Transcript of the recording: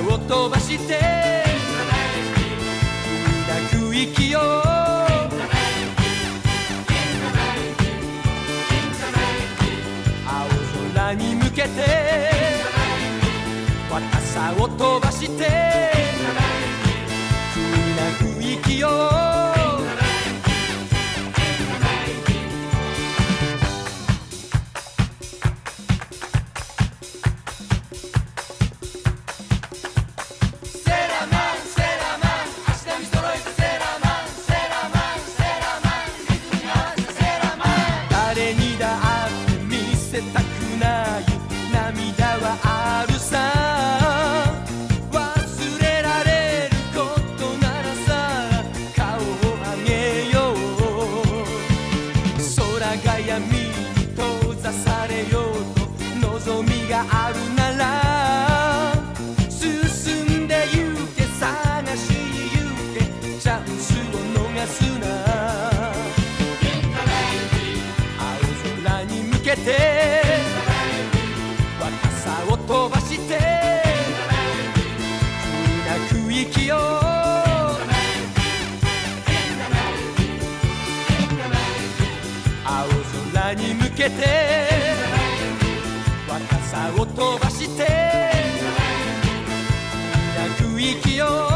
を飛ばして海な区域を青空に向けて若さを飛ばして海な区域を涙はあるさ忘れられることならさ顔を上げよう空が闇に閉ざされようと望みがあるなら進んで行け探し行けチャンスを逃すな青空に向けてを飛ばして海な区域を青空に向けて若さを飛ばして海な区域を